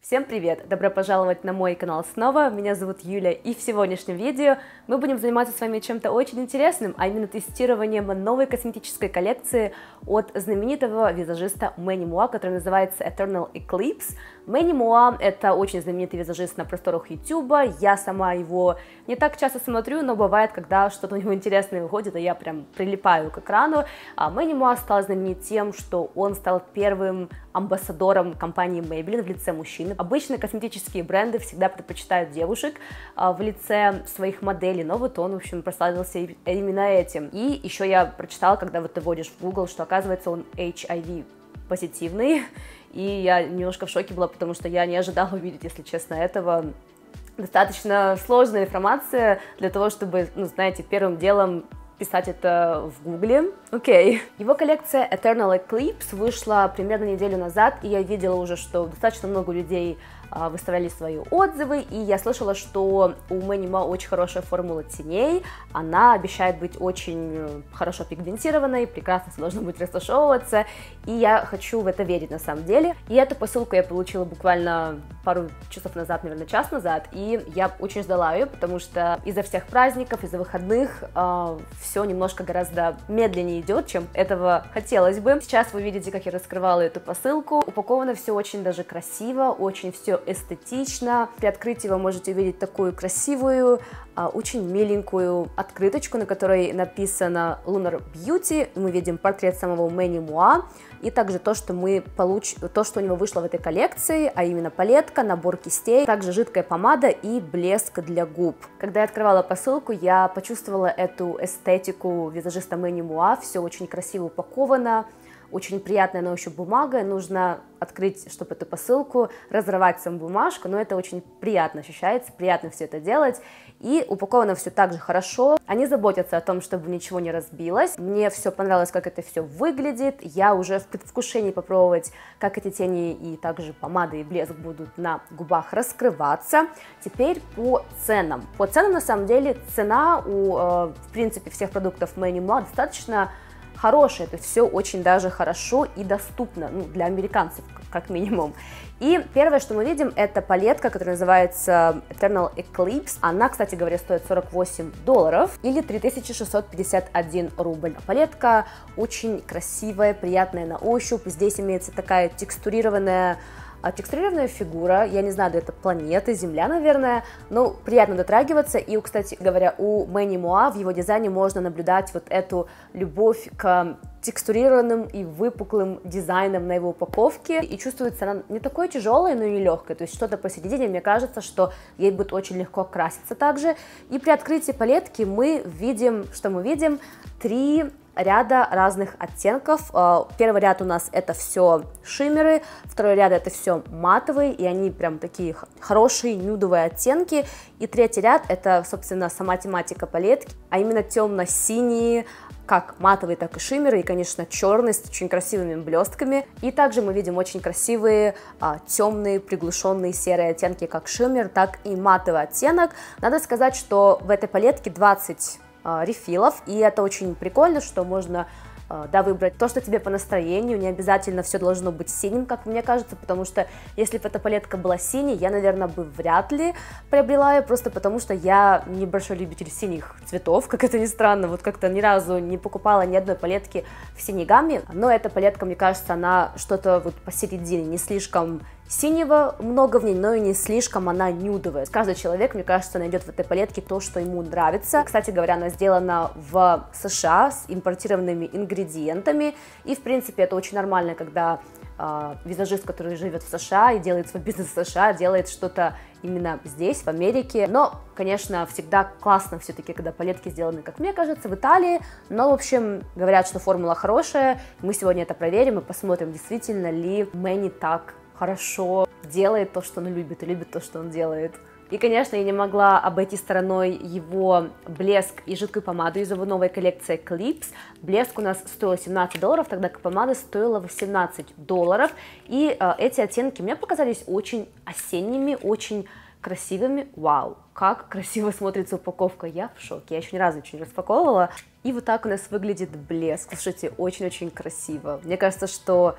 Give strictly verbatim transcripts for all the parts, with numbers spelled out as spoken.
Всем привет! Добро пожаловать на мой канал снова, меня зовут Юля, и в сегодняшнем видео мы будем заниматься с вами чем-то очень интересным, а именно тестированием новой косметической коллекции от знаменитого визажиста Мэнни Муа, который называется Eternal Eclipse. Мэнни Муа — это очень знаменитый визажист на просторах ютуба, я сама его не так часто смотрю, но бывает, когда что-то у него интересное выходит, и я прям прилипаю к экрану. А Мэнни Муа стал знаменит тем, что он стал первым амбассадором компании Maybelline в лице мужчины. Обычно косметические бренды всегда предпочитают девушек а, в лице своих моделей, но вот он, в общем, прославился именно этим. И еще я прочитала, когда вот ты вводишь в Google, что оказывается он эйч ай ви позитивный, и я немножко в шоке была, потому что я не ожидала увидеть, если честно, этого. Достаточно сложная информация для того, чтобы, ну, знаете, первым делом писать это в гугле. Окей. Okay. Его коллекция Eternal Eclipse вышла примерно неделю назад, и я видела уже, что достаточно много людей а, выставляли свои отзывы, и я слышала, что у Мэнни Муа очень хорошая формула теней, она обещает быть очень хорошо пигментированной, прекрасно должно быть растушевываться, и я хочу в это верить на самом деле. И эту посылку я получила буквально пару часов назад, наверное, час назад, и я очень ждала ее, потому что из-за всех праздников, из-за выходных э, все немножко гораздо медленнее идет, чем этого хотелось бы. Сейчас вы видите, как я раскрывала эту посылку. Упаковано все очень даже красиво, очень все эстетично. При открытии вы можете увидеть такую красивую, э, очень миленькую открыточку, на которой написано Lunar Beauty. Мы видим портрет самого Мэнни Муа. И также то, что мы получ... то, что у него вышло в этой коллекции, а именно палетка, набор кистей, также жидкая помада и блеск для губ. Когда я открывала посылку, я почувствовала эту эстетику визажиста Мэнни Муа, все очень красиво упаковано, очень приятная на ощупь бумага, нужно открыть, чтобы эту посылку, разрывать саму бумажку, но это очень приятно ощущается, приятно все это делать, и упаковано все так же хорошо, они заботятся о том, чтобы ничего не разбилось, мне все понравилось, как это все выглядит, я уже в предвкушении попробовать, как эти тени и также помада и блеск будут на губах раскрываться. Теперь по ценам, по ценам на самом деле цена у, э, в принципе, всех продуктов Мэнни Муа достаточно хорошее, то есть все очень даже хорошо и доступно, ну, для американцев, как минимум. И первое, что мы видим, это палетка, которая называется Eternal Eclipse. Она, кстати говоря, стоит сорок восемь долларов или три тысячи шестьсот пятьдесят один рубль. Палетка очень красивая, приятная на ощупь. Здесь имеется такая текстурированная Текстурированная фигура, я не знаю, это планета, Земля, наверное, но приятно дотрагиваться, и, кстати говоря, у Мэнни Муа в его дизайне можно наблюдать вот эту любовь к текстурированным и выпуклым дизайном на его упаковке, и чувствуется она не такой тяжелой, но и не легкой, то есть что-то посередине, мне кажется, что ей будет очень легко краситься также. И при открытии палетки мы видим, что мы видим, три ряда разных оттенков. Первый ряд у нас это все шиммеры, второй ряд это все матовые, и они прям такие хорошие нюдовые оттенки, и третий ряд это, собственно, сама тематика палетки, а именно темно-синие, как матовые, так и шиммеры, и, конечно, черные с очень красивыми блестками. И также мы видим очень красивые а, темные, приглушенные серые оттенки, как шиммер, так и матовый оттенок. Надо сказать, что в этой палетке двадцать а, рефилов, и это очень прикольно, что можно да, выбрать то, что тебе по настроению, не обязательно все должно быть синим, как мне кажется, потому что если бы эта палетка была синей, я, наверное, бы вряд ли приобрела ее, просто потому что я небольшой любитель синих цветов, как это ни странно, вот как-то ни разу не покупала ни одной палетки в синей гамме, но эта палетка, мне кажется, она что-то вот посередине, не слишком синего много в ней, но и не слишком она нюдовая. Каждый человек, мне кажется, найдет в этой палетке то, что ему нравится. Кстати говоря, она сделана в США с импортированными ингредиентами, и, в принципе, это очень нормально, когда э, визажист, который живет в США и делает свой бизнес в США, делает что-то именно здесь, в Америке. Но, конечно, всегда классно все-таки, когда палетки сделаны, как мне кажется, в Италии. Но, в общем, говорят, что формула хорошая. Мы сегодня это проверим и посмотрим, действительно ли Мэнни так хорошо делает то, что он любит, и любит то, что он делает. И, конечно, я не могла обойти стороной его блеск и жидкую помаду из его новой коллекции Eclipse. Блеск у нас стоил семнадцать долларов, тогда как помада стоила восемнадцать долларов. И э, эти оттенки мне показались очень осенними, очень красивыми. Вау, как красиво смотрится упаковка, я в шоке, я еще ни разу ничего не распаковывала. И вот так у нас выглядит блеск. Слушайте, очень-очень красиво. Мне кажется, что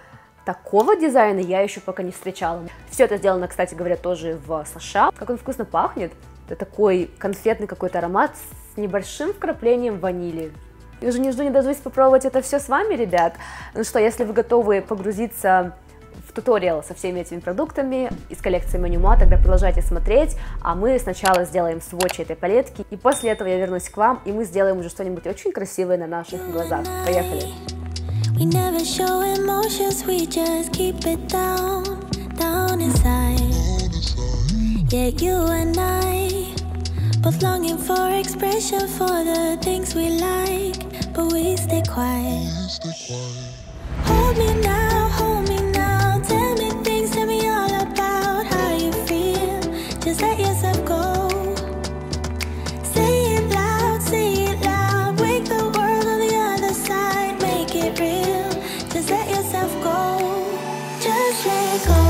такого дизайна я еще пока не встречала. Все это сделано, кстати говоря, тоже в США. Как он вкусно пахнет. Это такой конфетный какой-то аромат с небольшим вкраплением ванили. Я уже не жду, не дождусь попробовать это все с вами, ребят. Ну что, если вы готовы погрузиться в туториал со всеми этими продуктами из коллекции Манюма, тогда продолжайте смотреть, а мы сначала сделаем свотч этой палетки, и после этого я вернусь к вам, и мы сделаем уже что-нибудь очень красивое на наших глазах. Поехали! We never show emotions, we just keep it down, down inside. Yeah, you and I, both longing for expression for the things we like, but we stay quiet. Hold me now, hold me now, tell me things, tell me all about how you feel. Just let yourself go. Say it loud, say it loud, wake the world on the other side, make it real. Just let yourself go, just let go.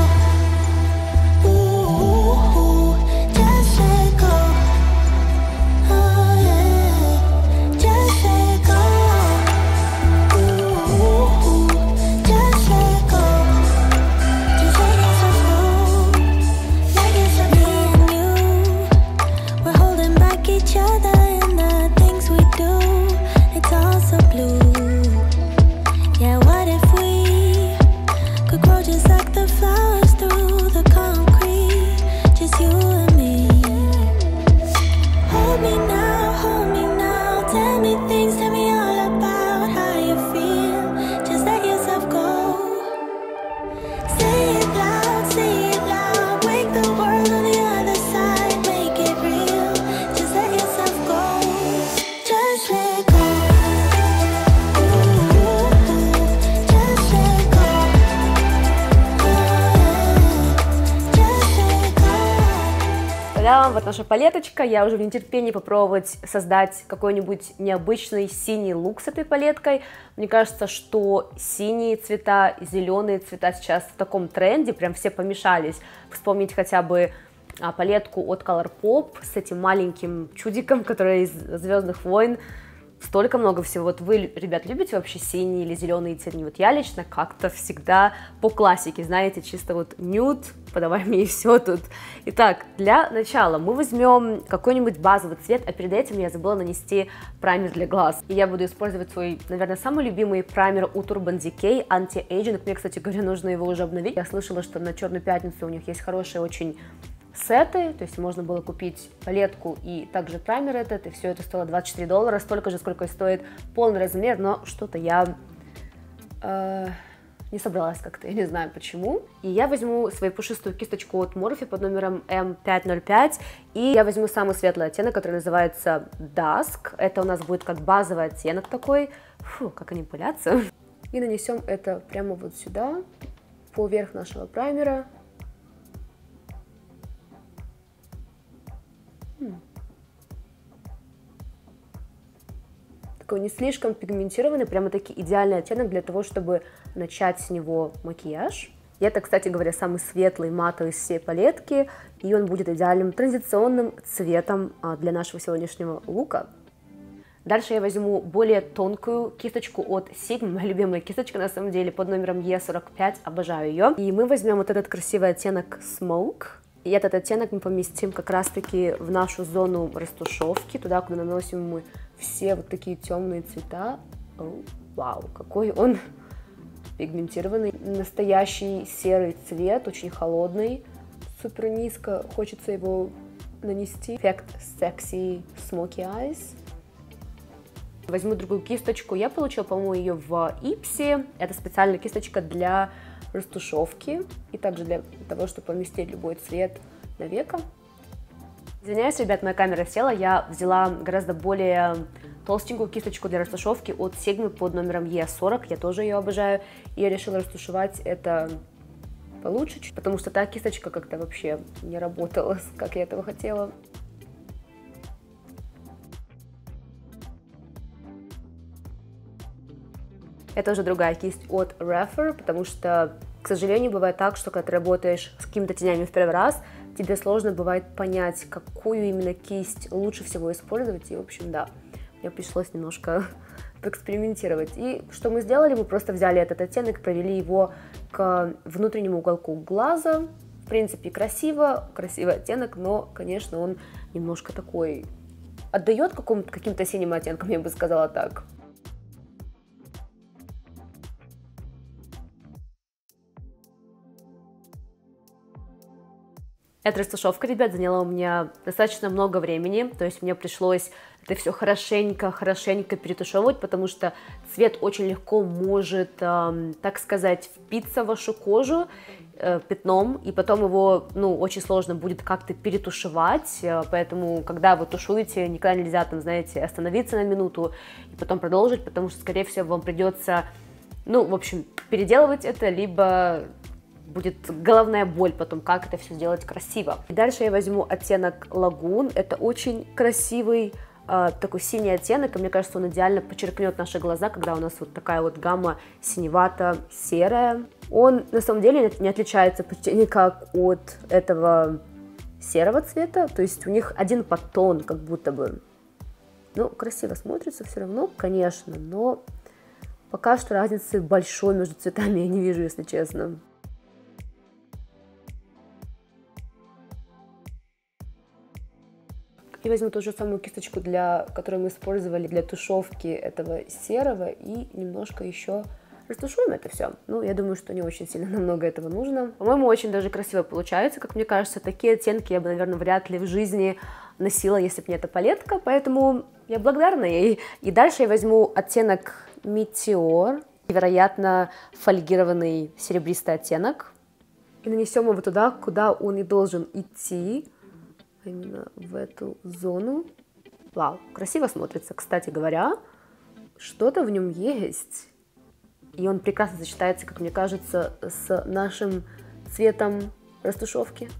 Ooh, just let go. Oh yeah, just let go. Ooh, just let go. Just let yourself go. Let yourself be new. We're holding back each other in the things we do. It's all so blue. Yeah, what if we could grow just like the flowers through the concrete, just you and me. Hold me now, hold me now, tell me things, tell me all about how you feel. Just let yourself go. Say it loud, say it loud, wake the world on the other side, make it real. Just let yourself go, just let go. Та-дам, вот наша палеточка. Я уже в нетерпении попробовать создать какой-нибудь необычный синий лук с этой палеткой. Мне кажется, что синие цвета, зеленые цвета сейчас в таком тренде, прям все помешались. Вспомнить хотя бы а, палетку от Colourpop с этим маленьким чудиком, который из «Звездных войн». Столько много всего. Вот вы, ребят, любите вообще синие или зеленые тени? Вот я лично как-то всегда по классике, знаете, чисто вот нюд, подавай мне и все тут. Итак, для начала мы возьмем какой-нибудь базовый цвет, а перед этим я забыла нанести праймер для глаз. И я буду использовать свой, наверное, самый любимый праймер от Urban Decay Anti-Aging. Мне, кстати говоря, нужно его уже обновить. Я слышала, что на Черную пятницу у них есть хорошие очень сеты, то есть можно было купить палетку и также праймер этот, и все это стоило двадцать четыре доллара, столько же, сколько и стоит полный размер, но что-то я э, не собралась как-то, я не знаю почему. И я возьму свою пушистую кисточку от Morphe под номером эм пять ноль пять, и я возьму самый светлый оттенок, который называется Dusk, это у нас будет как базовый оттенок такой, фу, как они пылятся. И нанесем это прямо вот сюда, поверх нашего праймера. Такой не слишком пигментированный, прямо-таки идеальный оттенок для того, чтобы начать с него макияж. И это, кстати говоря, самый светлый матовый из всей палетки, и он будет идеальным традиционным цветом для нашего сегодняшнего лука. Дальше я возьму более тонкую кисточку от Sigma, моя любимая кисточка на самом деле, под номером и сорок пять, обожаю ее. И мы возьмем вот этот красивый оттенок Smoke. И этот оттенок мы поместим как раз-таки в нашу зону растушевки, туда, куда наносим мы все вот такие темные цвета. О, вау, какой он пигментированный. Настоящий серый цвет, очень холодный, супер низко, хочется его нанести. Эффект Sexy Smoky Eyes. Возьму другую кисточку, я получила, по-моему, ее в Ипси. Это специальная кисточка для растушевки и также для того, чтобы поместить любой цвет на веко. Извиняюсь, ребят, моя камера села, я взяла гораздо более толстенькую кисточку для растушевки от Sigma под номером и сорок, я тоже ее обожаю, и я решила растушевать это получше, потому что та кисточка как-то вообще не работала, как я этого хотела. Это уже другая кисть от Refer, потому что, к сожалению, бывает так, что когда ты работаешь с какими-то тенями в первый раз, тебе сложно бывает понять, какую именно кисть лучше всего использовать, и, в общем, да, мне пришлось немножко поэкспериментировать. И что мы сделали? Мы просто взяли этот оттенок, провели его к внутреннему уголку глаза. В принципе, красиво, красивый оттенок, но, конечно, он немножко такой отдает каким-то синим оттенком, я бы сказала так. Эта растушевка, ребят, заняла у меня достаточно много времени, то есть мне пришлось это все хорошенько, хорошенько перетушевывать, потому что цвет очень легко может, э, так сказать, впиться в вашу кожу э, пятном, и потом его, ну, очень сложно будет как-то перетушевать, э, поэтому, когда вы тушуете, никогда нельзя, там, знаете, остановиться на минуту и потом продолжить, потому что, скорее всего, вам придется, ну, в общем, переделывать это, либо будет головная боль потом, как это все сделать красиво. И дальше я возьму оттенок Лагун. Это очень красивый э, такой синий оттенок, и мне кажется, он идеально подчеркнет наши глаза, когда у нас вот такая вот гамма синевато-серая. Он на самом деле не отличается почти никак от этого серого цвета, то есть у них один подтон, как будто бы. Ну, красиво смотрится все равно, конечно, но пока что разницы большой между цветами я не вижу, если честно. И возьму ту же самую кисточку, для, которую мы использовали для тушевки этого серого, и немножко еще растушуем это все. Ну, я думаю, что не очень сильно нам много этого нужно. По-моему, очень даже красиво получается, как мне кажется. Такие оттенки я бы, наверное, вряд ли в жизни носила, если бы не эта палетка, поэтому я благодарна ей. И дальше я возьму оттенок Meteor, невероятно фольгированный серебристый оттенок, и нанесем его туда, куда он и должен идти, именно в эту зону. Вау, красиво смотрится, кстати говоря. Что-то в нем есть. И он прекрасно сочетается, как мне кажется, с нашим цветом растушевки.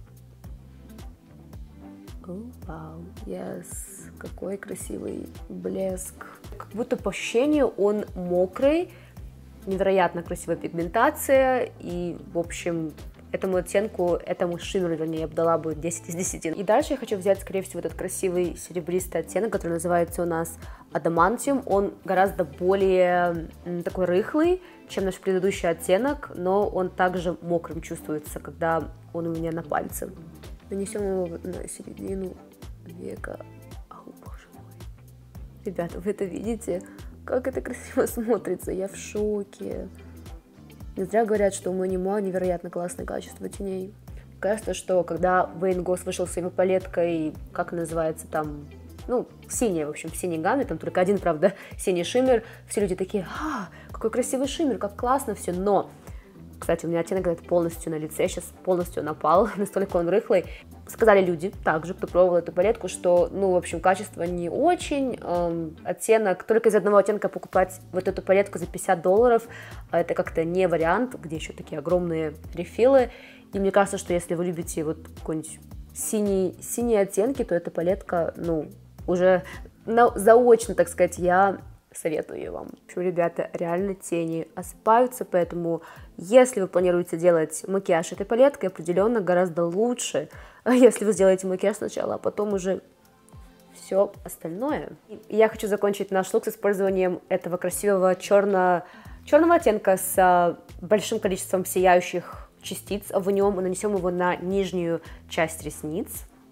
О, вау, yes. Какой красивый блеск. Как будто по ощущению он мокрый. Невероятно красивая пигментация. И, в общем, этому оттенку, этому шиммеру, вернее, я бы дала бы десять из десяти. И дальше я хочу взять, скорее всего, этот красивый серебристый оттенок, который называется у нас Адамантиум. Он гораздо более такой рыхлый, чем наш предыдущий оттенок, но он также мокрым чувствуется, когда он у меня на пальце. Нанесем его на середину века. Ау, боже мой. Ребята, вы это видите? Как это красиво смотрится, я в шоке. Не зря говорят, что у Мани Моа невероятно классное качество теней. Кажется, что когда Вейн Гос вышел с своей палеткой, как называется там, ну, синяя, в общем, в синей гамме, там только один, правда, синий шиммер, все люди такие: а, какой красивый шиммер, как классно все, но, кстати, у меня оттенок этот полностью на лице, сейчас полностью напал, настолько он рыхлый. Сказали люди, также, кто пробовал эту палетку, что, ну, в общем, качество не очень, эм, оттенок, только из одного оттенка покупать вот эту палетку за пятьдесят долларов, это как-то не вариант, где еще такие огромные рефилы, и мне кажется, что если вы любите вот какой-нибудь синий, синие оттенки, то эта палетка, ну, уже на, заочно, так сказать, я советую ее вам. В общем, ребята, реально тени осыпаются, поэтому если вы планируете делать макияж этой палеткой, определенно гораздо лучше, если вы сделаете макияж сначала, а потом уже все остальное. И я хочу закончить наш лук с использованием этого красивого черно, черного оттенка с большим количеством сияющих частиц в нем. И нанесем его на нижнюю часть ресниц.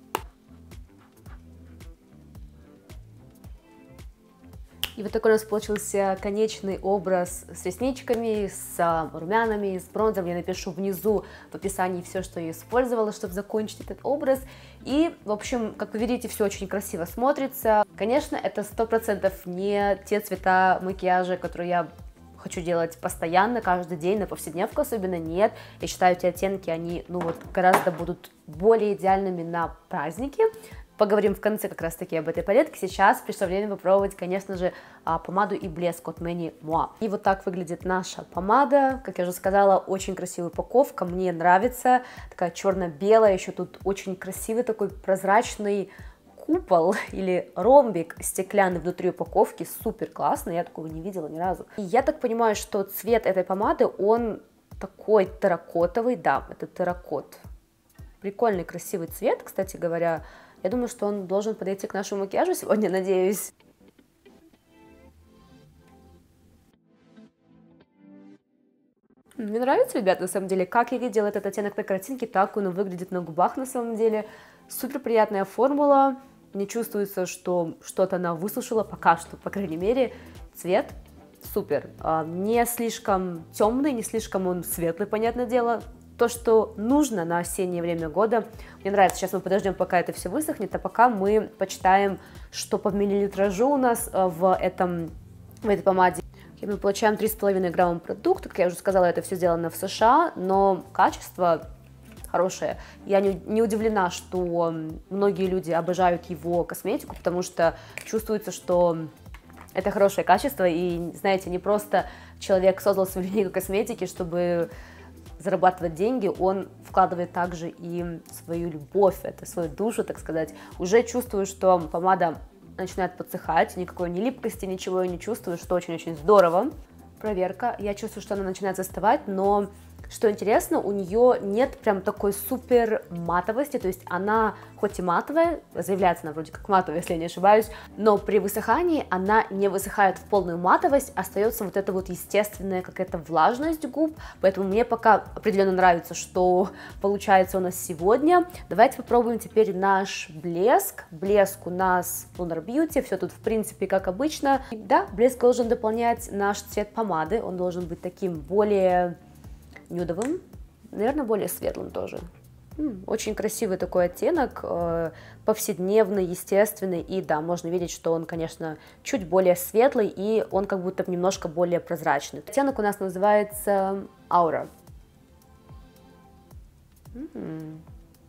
И вот такой у нас получился конечный образ с ресничками, с румянами, с бронзером. Я напишу внизу в описании все, что я использовала, чтобы закончить этот образ. И, в общем, как вы видите, все очень красиво смотрится. Конечно, это сто процентов не те цвета макияжа, которые я хочу делать постоянно, каждый день, на повседневку особенно нет. Я считаю, эти оттенки, они, ну вот, гораздо будут более идеальными на праздники. Поговорим в конце как раз-таки об этой палетке. Сейчас пришло время попробовать, конечно же, помаду и блеск от Мани Моа. И вот так выглядит наша помада. Как я уже сказала, очень красивая упаковка, мне нравится. Такая черно-белая, еще тут очень красивый такой прозрачный купол или ромбик стеклянный внутри упаковки. Супер классно, я такого не видела ни разу. И я так понимаю, что цвет этой помады, он такой терракотовый. Да, это терракот. Прикольный, красивый цвет, кстати говоря. Я думаю, что он должен подойти к нашему макияжу сегодня, надеюсь. Мне нравится, ребят, на самом деле, как я видела этот оттенок на картинке, так он выглядит на губах, на самом деле. Супер приятная формула, не чувствуется, что что-то она высушила, пока что, по крайней мере. Цвет супер, не слишком темный, не слишком он светлый, понятное дело. То, что нужно на осеннее время года. Мне нравится. Сейчас мы подождем, пока это все высохнет, а пока мы почитаем, что по миллилитражу у нас в, этом, в этой помаде. И мы получаем три с половиной грамма продукта. Как я уже сказала, это все сделано в США, но качество хорошее. Я не, не удивлена, что многие люди обожают его косметику, потому что чувствуется, что это хорошее качество. И, знаете, не просто человек создал свою линейку косметики, чтобы зарабатывать деньги, он вкладывает также и свою любовь, это свою душу, так сказать. Уже чувствую, что помада начинает подсыхать, никакой ни липкости, ничего я не чувствую, что очень-очень здорово. Проверка, я чувствую, что она начинает застывать, но что интересно, у нее нет прям такой супер матовости, то есть она хоть и матовая, заявляется она вроде как матовая, если я не ошибаюсь, но при высыхании она не высыхает в полную матовость, остается вот эта вот естественная какая-то влажность губ, поэтому мне пока определенно нравится, что получается у нас сегодня. Давайте попробуем теперь наш блеск. Блеск у нас Lunar Beauty, все тут в принципе как обычно. Да, блеск должен дополнять наш цвет помады, он должен быть таким более нюдовым, наверное, более светлым тоже. М-м, очень красивый такой оттенок, э, повседневный, естественный, и да, можно видеть, что он, конечно, чуть более светлый, и он как будто немножко более прозрачный. Оттенок у нас называется Aura. М-м.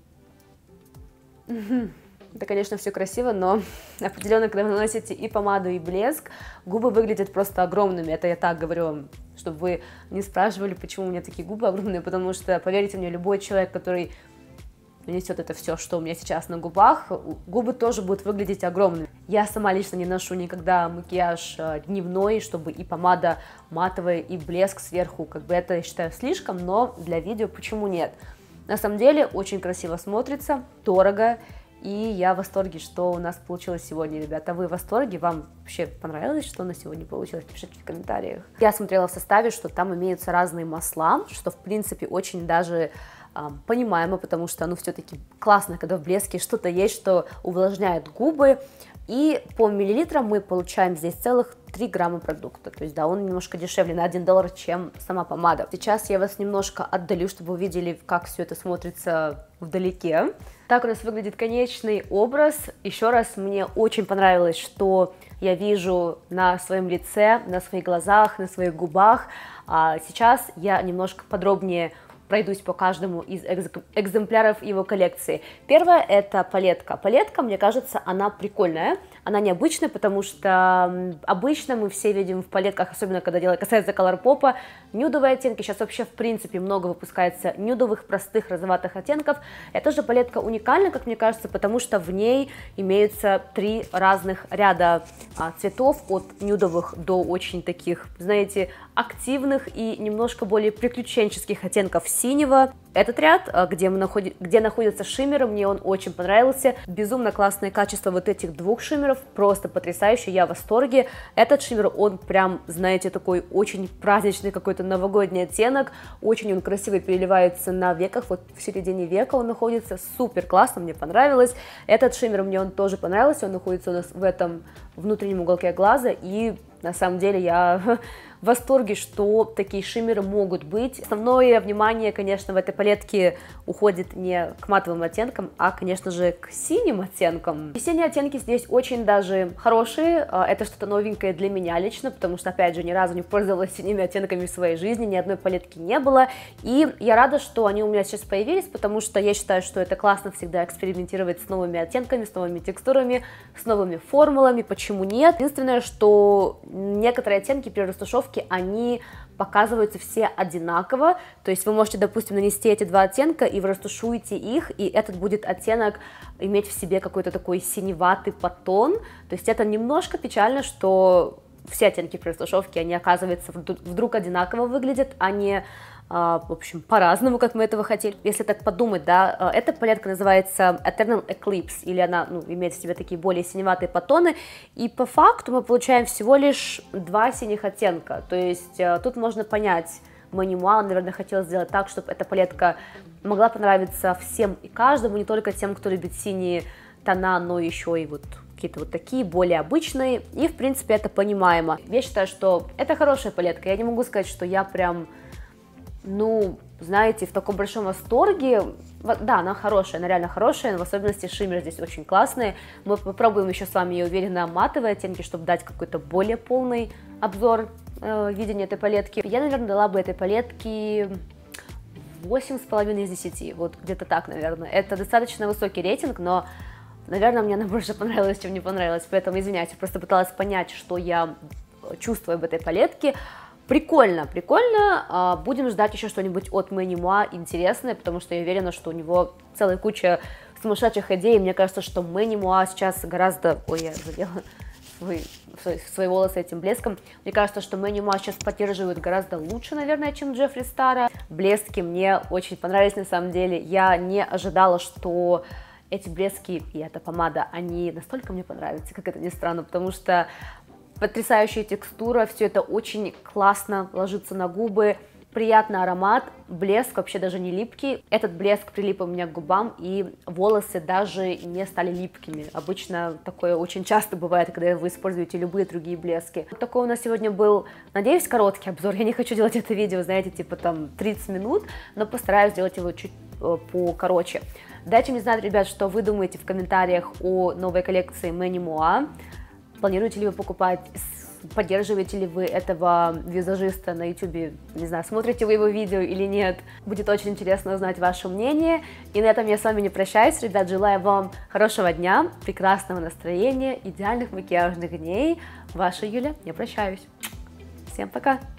Это, конечно, все красиво, но определенно, когда вы наносите и помаду, и блеск, губы выглядят просто огромными. Это я так говорю, чтобы вы не спрашивали, почему у меня такие губы огромные, потому что, поверьте мне, любой человек, который нанесет это все, что у меня сейчас на губах, губы тоже будут выглядеть огромными. Я сама лично не ношу никогда макияж дневной, чтобы и помада матовая, и блеск сверху, как бы это, я считаю, слишком, но для видео почему нет? На самом деле, очень красиво смотрится, дорого. И я в восторге, что у нас получилось сегодня, ребята. Вы в восторге? Вам вообще понравилось, что у нас сегодня получилось? Пишите в комментариях. Я смотрела в составе, что там имеются разные масла, что, в принципе, очень даже э, понимаемо, потому что, ну, все-таки классно, когда в блеске что-то есть, что увлажняет губы. И по миллилитрам мы получаем здесь целых три грамма продукта. То есть, да, он немножко дешевле на один доллар, чем сама помада. Сейчас я вас немножко отдалю, чтобы вы видели, как все это смотрится вдалеке. Так у нас выглядит конечный образ. Еще раз, мне очень понравилось, что я вижу на своем лице, на своих глазах, на своих губах. А сейчас я немножко подробнее пройдусь по каждому из экземпляров его коллекции. Первое — это палетка. Палетка, мне кажется, она прикольная, она необычная, потому что обычно мы все видим в палетках, особенно когда дело касается Colourpop, нюдовые оттенки. Сейчас вообще, в принципе, много выпускается нюдовых, простых, розоватых оттенков. Эта же палетка уникальна, как мне кажется, потому что в ней имеются три разных ряда а, цветов, от нюдовых до очень таких, знаете, активных и немножко более приключенческих оттенков синего. Этот ряд, где, мы находи... где находятся шиммеры, мне он очень понравился. Безумно классное качество вот этих двух шиммеров, просто потрясающе, я в восторге. Этот шиммер, он прям, знаете, такой очень праздничный, какой-то новогодний оттенок. Очень он красиво переливается на веках, вот в середине века он находится, супер классно, мне понравилось. Этот шиммер мне он тоже понравился, он находится у нас в этом внутреннем уголке глаза, и на самом деле я в восторге, что такие шиммеры могут быть. Основное внимание, конечно, в этой палетке уходит не к матовым оттенкам, а, конечно же, к синим оттенкам. И синие оттенки здесь очень даже хорошие. Это что-то новенькое для меня лично, потому что, опять же, ни разу не пользовалась синими оттенками в своей жизни, ни одной палетки не было. И я рада, что они у меня сейчас появились, потому что я считаю, что это классно всегда экспериментировать с новыми оттенками, с новыми текстурами, с новыми формулами. Почему нет? Единственное, что некоторые оттенки при растушевке они показываются все одинаково, то есть вы можете, допустим, нанести эти два оттенка, и вы растушуете их, и этот будет оттенок иметь в себе какой-то такой синеватый подтон, то есть это немножко печально, что все оттенки при растушевке, они, оказывается, вдруг одинаково выглядят, а не в общем, по-разному, как мы этого хотели. Если так подумать, да, эта палетка называется Eternal Eclipse, или она, ну, имеет в себе такие более синеватые подтоны, и по факту мы получаем всего лишь два синих оттенка, то есть тут можно понять, Many Moa, наверное, хотела сделать так, чтобы эта палетка могла понравиться всем и каждому, не только тем, кто любит синие тона, но еще и вот какие-то вот такие, более обычные, и, в принципе, это понимаемо. Я считаю, что это хорошая палетка, я не могу сказать, что я прям, ну, знаете, в таком большом восторге. Да, она хорошая, она реально хорошая, но в особенности шиммер здесь очень классный. Мы попробуем еще с вами, я уверена, матовые оттенки, чтобы дать какой-то более полный обзор э, видения этой палетки. Я, наверное, дала бы этой палетке восемь с половиной из десяти, вот где-то так, наверное. Это достаточно высокий рейтинг, но, наверное, мне она больше понравилась, чем не понравилась, поэтому извиняюсь, я просто пыталась понять, что я чувствую об этой палетке. Прикольно, прикольно, будем ждать еще что-нибудь от Many Moa интересное, потому что я уверена, что у него целая куча сумасшедших идей, мне кажется, что Many Moa сейчас гораздо... Ой, я задела свой, свой, свои волосы этим блеском. Мне кажется, что Many Moa сейчас поддерживают гораздо лучше, наверное, чем Джеффри Стара. Блески мне очень понравились, на самом деле, я не ожидала, что эти блески и эта помада, они настолько мне понравятся, как это ни странно, потому что потрясающая текстура, все это очень классно ложится на губы, приятный аромат, блеск вообще даже не липкий. Этот блеск прилип у меня к губам, и волосы даже не стали липкими. Обычно такое очень часто бывает, когда вы используете любые другие блески. Вот такой у нас сегодня был, надеюсь, короткий обзор. Я не хочу делать это видео, знаете, типа там тридцать минут, но постараюсь сделать его чуть э, покороче. Дайте мне знать, ребят, что вы думаете в комментариях о новой коллекции Many Moa. Планируете ли вы покупать, поддерживаете ли вы этого визажиста на ютубе, не знаю, смотрите вы его видео или нет, будет очень интересно узнать ваше мнение. И на этом я с вами не прощаюсь, ребят, желаю вам хорошего дня, прекрасного настроения, идеальных макияжных дней. Ваша Юля, я прощаюсь. Всем пока!